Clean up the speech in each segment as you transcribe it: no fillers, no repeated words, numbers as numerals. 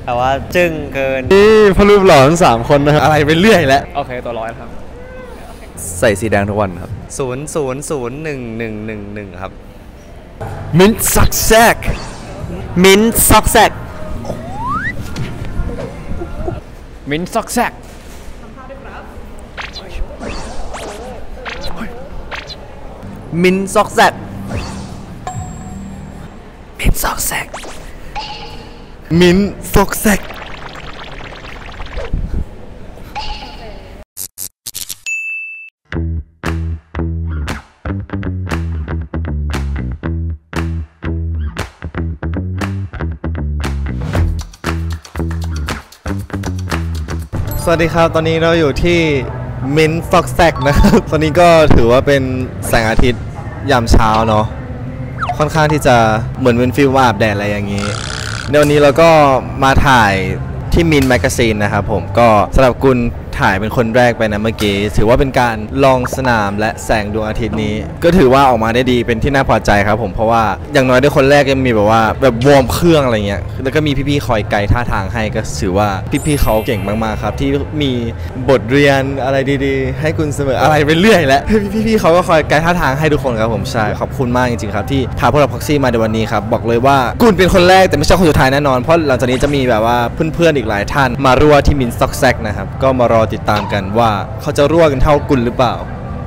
แต่ว่าจึ้งเกินนี่พอรูปหล่อทั้ง3คนนะครับอะไรไปเรื่อยแล้วโอเคตัวร้อยครับใส่สีแดงทุกวันครับ 000111ครับมิ้นซักแซกมิ้นซอกแซกมิ้นซอกแซกมิ้นซอกแซกมิ้นซอกแซกมิ้นซอกแซกสวัสดีครับตอนนี้เราอยู่ที่มินฟ็อกแซกนะครับตอนนี้ก็ถือว่าเป็นแสงอาทิตย์ยามเช้าเนาะค่อนข้างที่จะเหมือนเป็นฟิลว่าอาบแดดอะไรอย่างนี้ในวันนี้เราก็มาถ่ายที่มินแมกกาซีนนะครับผมก็สำหรับคุณถ่ายเป็นคนแรกไปนะเมื่อกี้ถือว่าเป็นการลองสนามและแสงดวงอาทิตย์นี้ก็ถือว่าออกมาได้ดีเป็นที่น่าพอใจครับผมเพราะว่าอย่างน้อยได้คนแรกยังมีแบบว่าแบบวอร์มเครื่องอะไรเงี้ยแล้วก็มีพี่ๆคอยไกด์ท่าทางให้ก็ถือว่าพี่ๆเขาเก่งมากๆครับที่มีบทเรียนอะไรดีๆให้คุณเสมออะไรไปเรื่อยแล้วพี่ๆเขาก็คอยไกด์ท่าทางให้ทุกคนครับผมใช่ขอบคุณมากจริงๆครับที่พาพวกเราพ็อกซี่มาในวันนี้ครับบอกเลยว่ากุนเป็นคนแรกแต่ไม่ใช่คนสุดท้ายแน่นอนเพราะหลังจากนี้จะมีแบบว่าเพื่อนๆอีกหลายท่านมารั่วที่มินซ็อกแซกนะครับก็มารอติดตามกันว่าเขาจะรั่วกันเท่ากุลหรือเปล่า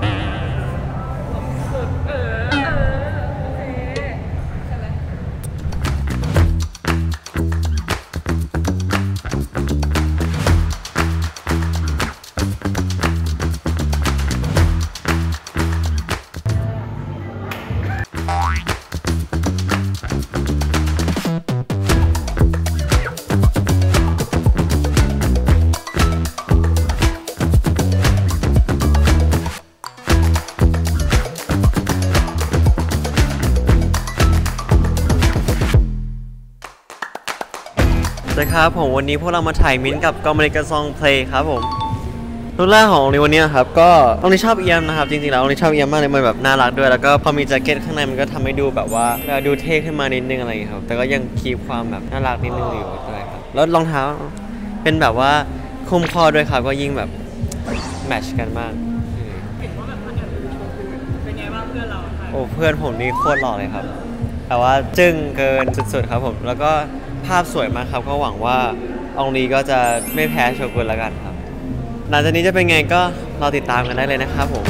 สวัสดีครับผมวันนี้พวกเรามาถ่ายมิ้นกับกอมเมริกาซองเพลย์ครับผมรุ่นแรกของในวันนี้ครับก็ตรงนี้ชอบเอียมนะครับจริงๆแล้วตรงนี้ชอบเอียมมากเลยมันแบบน่ารักด้วยแล้วก็พอมีแจ็คเก็ตข้างในมันก็ทำให้ดูแบบว่าดูเท่ขึ้นมานิดนึงอะไรอย่างเงี้ยครับแต่ก็ยังคีปความแบบน่ารักนิดนึงอยู่ด้วยครับแล้วรองเท้าเป็นแบบว่าคุ้มข้อด้วยครับก็ยิ่งแบบแมทช์กันมากเห็นว่าแบบมันเป็นไงบ้างเพื่อนเราโอ้เพื่อนผมนี่โคตรหล่อเลยครับแต่ว่าจึ้งเกินสุดๆครับผมแล้วก็ภาพสวยมากครับก็หวังว่าองลีก็จะไม่แพ้โชกุนแล้วกันครับหลังจากนี้จะเป็นไงก็รอติดตามกันได้เลยนะครับผม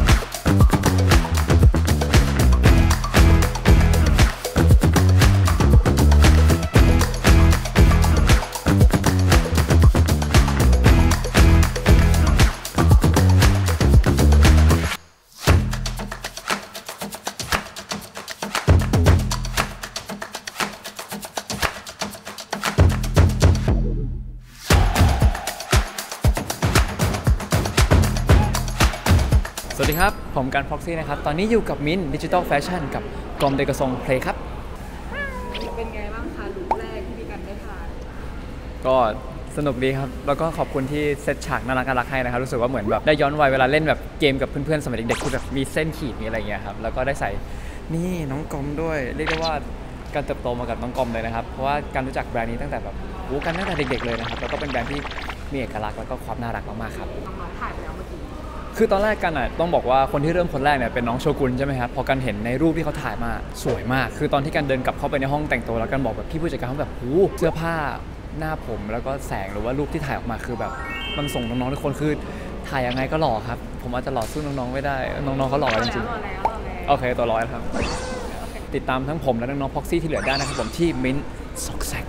สวัสดีครับผมการพ็อกซี่นะครับตอนนี้อยู่กับมิ้นดิจิตอลแฟชั่นกับกรมเดกซงเพลย์ครับเป็นไงบ้างคะลุคแรกที่มีกันได้ถ่ายก็สนุกดีครับแล้วก็ขอบคุณที่เซตฉากน่ารักให้นะครับรู้สึกว่าเหมือนแบบได้ย้อนวัยเวลาเล่นแบบเกมกับเพื่อนๆสมัยเด็กๆที่แบบมีเส้นขีดมีอะไรเงี้ยครับแล้วก็ได้ใส่นี่น้องกอมด้วยเรียกได้ว่าการเติบโตมากับน้องกอมเลยนะครับเพราะว่าการรู้จักแบรนด์นี้ตั้งแต่แบบรู้กันตั้งแต่เด็กๆเลยนะครับแล้วก็เป็นแบรนด์ที่มีเอกลักษณ์แล้วก็ความน่ารักมากๆครับน้องถ่ายไปแล้วเมื่อกี้คือตอนแรกกันอ่ะต้องบอกว่าคนที่เริ่มคนแรกเนี่ยเป็นน้องโชกุนใช่ไหมครับพอกันเห็นในรูปที่เขาถ่ายมาสวยมากคือตอนที่กันเดินกลับเข้าไปในห้องแต่งตัวแล้วกันบอกแบบพี่ผู้จัดการเขาแบบโอ้เสื้อผ้าหน้าผมแล้วก็แสงหรือว่ารูปที่ถ่ายออกมาคือแบบมันส่งน้องๆทุกคนคือถ่ายยังไงก็หล่อครับผมอาจจะหล่อสู้น้องๆไม่ได้น้องๆเขาหล่อจริงๆโอเคตัวร้อยครับติดตามทั้งผมและน้องๆพ็อกซี่ที่เหลือได้นะครับผมที่มิ้นซ็อกแซก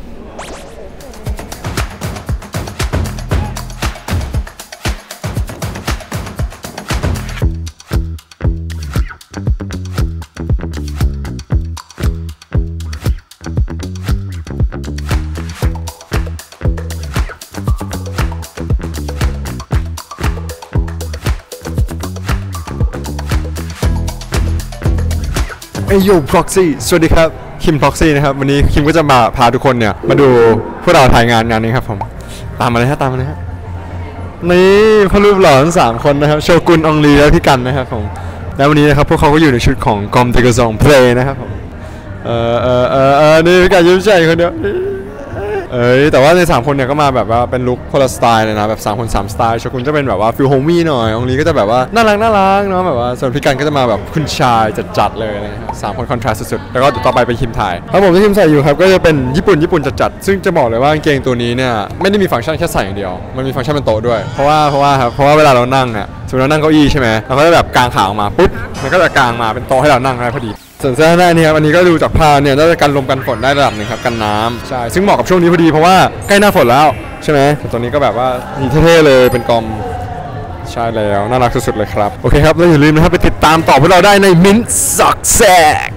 เอ้ยโยพ็อกซี่สวัสดีครับคิมพ็อกซี่นะครับวันนี้คิมก็จะมาพาทุกคนเนี่ยมาดูพวกเราถ่ายงานนี้ครับผมตามมาเลยฮะนี่พอรูปหล่อทั้ง3คนนะครับโชกุนองลีและพี่กันนะครับผมแล้ววันนี้นะครับพวกเขาก็อยู่ในชุดของกอมเดกซองเพลย์นะครับผมนี่พี่กันยิ้มใจคนเดียวแต่ว่าใน3คนเนี่ยก็มาแบบว่าเป็นลุคคนละสไตล์เลยนะแบบ3คน3สไตล์โชกุนจะเป็นแบบว่าฟิลโฮมี่หน่อยองลีก็จะแบบว่าน่ารักเนาะแบบว่าส่วนพี่กันก็จะมาแบบคุณชายจัดเลยนะครับ3คนคอนทราสต์สุดๆแล้วก็ต่อไปเป็นคิมถ่ายครับผมที่คิมใส่อยู่ครับก็จะเป็นญี่ปุ่นจัดซึ่งจะบอกเลยว่ากางเกงตัวนี้เนี่ยไม่ได้มีฟังก์ชันแค่ใส่อย่างเดียวมันมีฟังก์ชันบนโต๊ะด้วยเพราะว่าเวลาเรานั่งเนี่ยสมมติเรานั่งเก้าอี้ใช่ไหมเราก็จะแบบกางขาออกมาปุ๊บมันก็จะกางมาเป็นโต๊ะให้เรานั่งได้พอดีส่วนเสื้อหน้านี้ครับอันนี้ก็ดูจากผ้าเนี่ยน่าจะกันลมกันฝนได้ระดับหนึ่งครับกันน้ำใช่ซึ่งเหมาะกับช่วงนี้พอดีเพราะว่าใกล้หน้าฝนแล้วใช่ไหมตัวนี้ก็แบบว่าเท่ๆเลยเป็นกอมใช่แล้วน่ารักสุดๆเลยครับโอเคครับแล้วอย่าลืมนะครับไปติดตามต่อพวกเราได้ในมิ้นท์ซอกแซก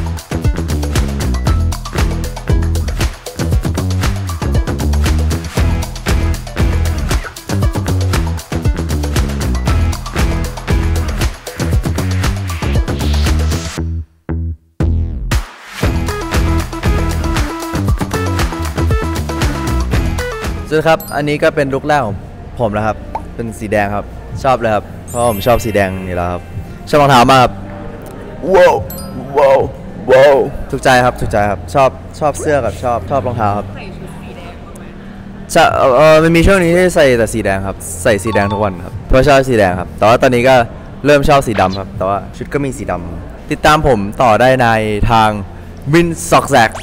สวัสดีครับอันนี้ก็เป็นลุคแรกของผมนะครับเป็นสีแดงครับชอบเลยครับเพราะผมชอบสีแดงนี่แล้วครับชอบรองเท้ามากครับว้าวถูกใจครับชอบเสื้อกับชอบรองเท้าครับใส่ชุดสีแดงบ้างไหมจะมันมีช่วงนี้ที่ใส่แต่สีแดงครับใส่สีแดงทุกวันครับเพราะชอบสีแดงครับแต่ว่าตอนนี้ก็เริ่มชอบสีดำครับแต่ว่าชุดก็มีสีดำติดตามผมต่อได้ในทางวินซอกแซก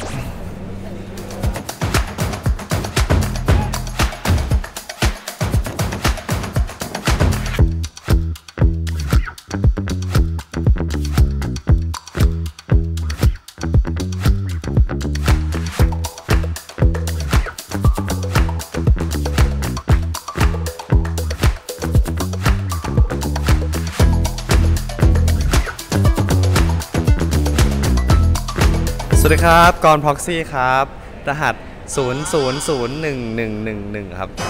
สวัสดีครับกร Proxy ครับรหัส 00011111ครับ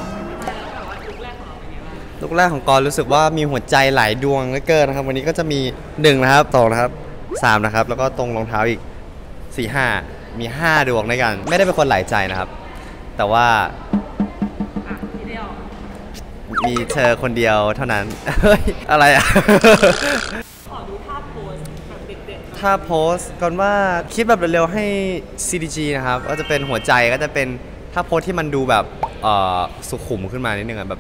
ลูกแรกของกรรู้สึกว่ามีหัวใจหลายดวงเหลือเกินนะครับวันนี้ก็จะมี1นะครับ2นะครับ3นะครับแล้วก็ตรงรองเท้าอีก4 5มี5ดวงด้วยกันไม่ได้เป็นคนหลายใจนะครับแต่ว่ามีเธอคนเดียวเท่านั้นเฮ้ยอะไรอ่ะขอดูภาพโพสแบบเด็ดๆถ้าโพสต์ก่อนว่าคิดแบบเร็วๆให้ CDG นะครับก็จะเป็นหัวใจก็จะเป็นถ้าโพสต์ที่มันดูแบบสุขุมขึ้นมานิดนึงอะแบบ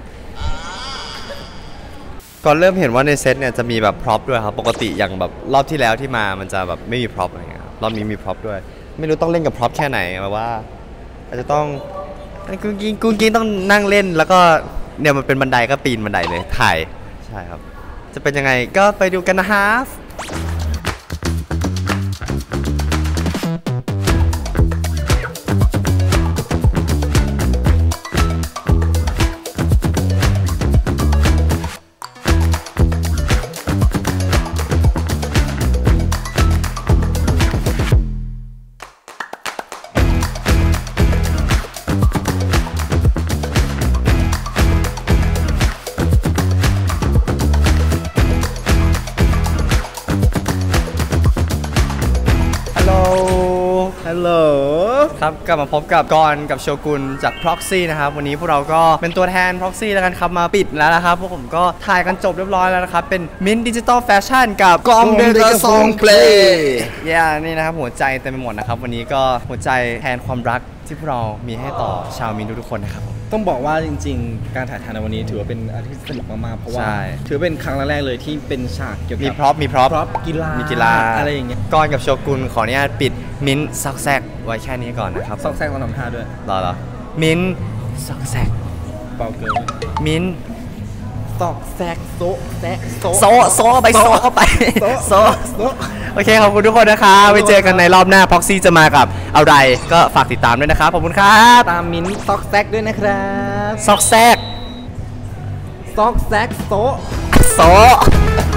ก่อนเริ่มเห็นว่าในเซตเนี่ยจะมีแบบพร็อพด้วยครับปกติอย่างแบบรอบที่แล้วที่มามันจะแบบไม่มีพร็อพอะไรเงี้ยรอบนี้มีพร็อพด้วยไม่รู้ต้องเล่นกับพร็อพแค่ไหนแบบว่าอาจจะต้องกุ้งกิ้งต้องนั่งเล่นแล้วก็เนี่ยมันเป็นบันไดก็ปีนบันไดเลยถ่ายใช่ครับจะเป็นยังไงก็ไปดูกันนะฮะฮัลโหลครับกลับมาพบกับกรกับโชกุนจาก Proxy นะครับวันนี้พวกเราก็เป็นตัวแทน Proxy แล้วกันครับมาปิดแล้วนะครับพวกผมก็ถ่ายกันจบเรียบร้อยแล้วนะครับเป็น Mint Digital Fashion กับกองเดกะซองเพลย์นี่นะครับหัวใจเต็มไปหมดนะครับวันนี้ก็หัวใจแทนความรักที่พวกเรามีให้ต่อชาวมินทุกคนนะครับต้องบอกว่าจริงๆการถ่ายทำในวันนี้ถือว่าเป็นอะไรที่สนุกมากๆเพราะว่าถือเป็นครั้งแรกเลยที่เป็นฉากเกี่ยวกับมีพร็อพกีฬาอะไรอย่างเงี้ยก่อนกับโชกุนขออนุญาตปิดมิ้นท์ซอกแซกไว้แค่นี้ก่อนนะครับซอกแซกต้องทำท่าด้วยรอมิ้นท์ซอกแซกเบาเกินมิ้นท์ซอกแซกโซไปโซเข้าไปโซโอเคขอบคุณทุกคนนะครับไว้เจอกันในรอบหน้า Proxy จะมากับอะไรก็ฝากติดตามด้วยนะครับขอบคุณครับตามมิ้นท์ซอกแซกด้วยนะครับซอกแซกโซโซ